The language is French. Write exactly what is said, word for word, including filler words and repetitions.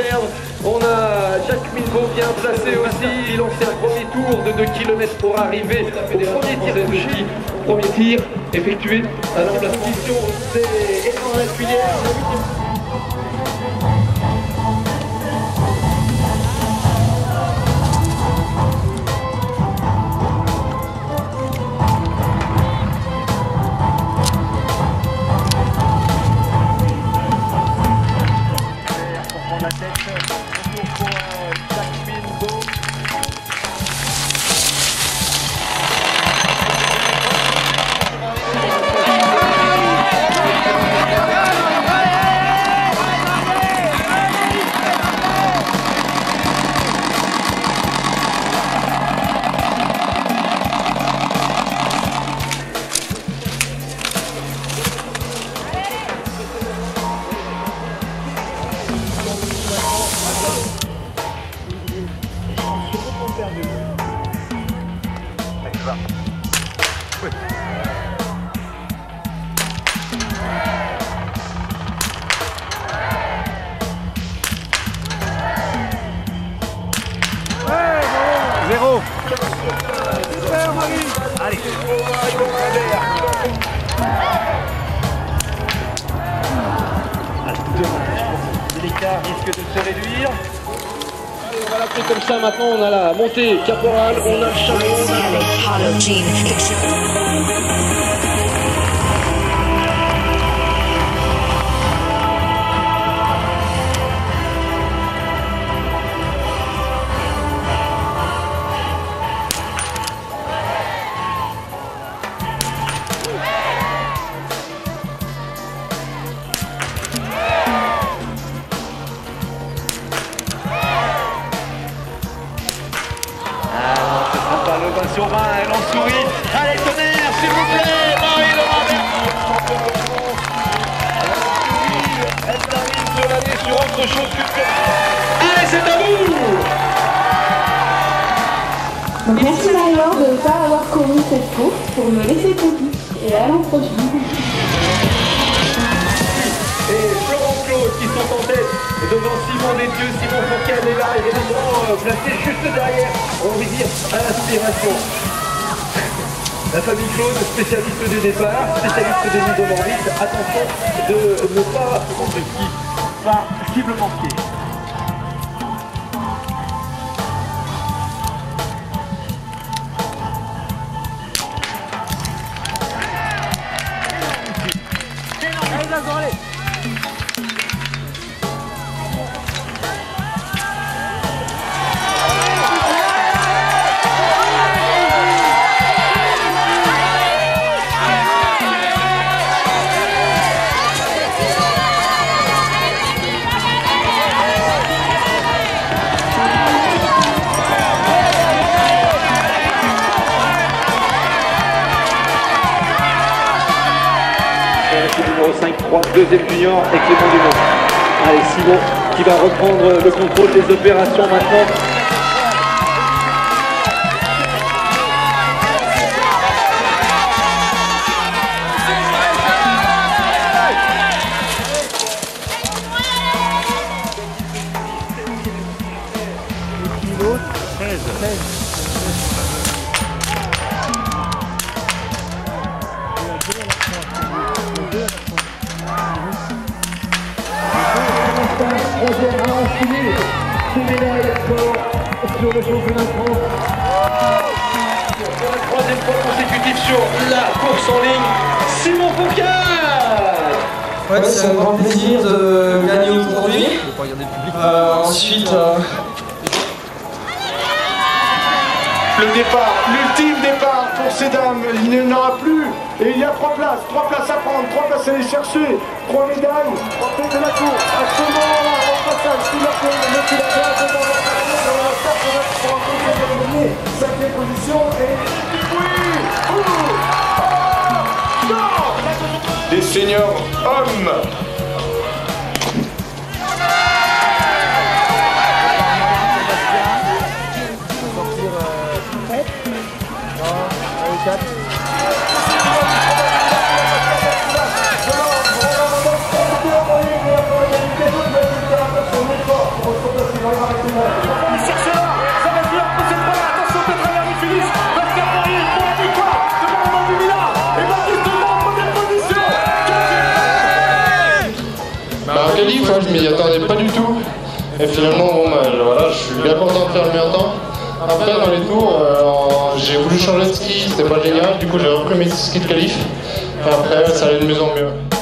perdre. On a Jacques Mingo bien placé aussi. Il lancé un premier tour de deux kilomètres pour arriver au premier tir touché. Premier tir effectué. Alors la position, c'est Élan à la cuillère. La tête, retour pour euh, Jacques Mingo. Oui. Zéro. Super Marie. Allez. L'écart risque de se réduire. Allez, on va l'appeler comme ça. Maintenant, on a la montée caporale, on a le chameau, on a le... Le vingt sur vingt, elle en sourit. Allez, tonnerre, s'il vous plaît, Marie-Laure Bertrand. Elle termine sur l'année sur autre chose que... Allez, c'est à vous. Donc merci Marie-Laure de ne pas avoir couru cette course pour me laisser petite. Et à l'an prochain. Et Florent Claude qui sont en tête devant Simon Détieux. Simon Fourcade est là, il est vraiment placé juste derrière, on va dire, à l'aspiration. La famille Claude, spécialiste du départ, spécialiste des mises en orbite. Attention de ne pas prendre ce qui va cible manquer. Numéro cinq trois, deuxième junior et Clément Dumont. Allez, Simon qui va reprendre le contrôle des opérations maintenant. Troisième à enfiler ces médailles sur le championnat de France. Pour la troisième fois consécutive sur la course en ligne, Simon Fourcade. Ouais, c'est un grand plaisir de gagner aujourd'hui. Euh, ensuite, euh... Le départ, l'ultime départ pour ces dames, il n'y en aura plus. Et il y a trois places, trois places à prendre, trois places à aller chercher, trois médailles en tête de la course. À ce moment-là, en passage, sous la place, le mec qui la place devant la place, dans la start, on va se rencontrer dans le dernier, cinquième position, et... Oui! Oh! Non! Des seniors hommes. moi je m'y attendais pas du tout. Et finalement, bon, bah, voilà, je suis bien content de faire le meilleur temps. Après, dans les tours, euh, j'ai voulu changer de ski, c'était pas génial. Du coup, j'ai repris mes skis de qualif. Et après, ça allait de mieux en mieux.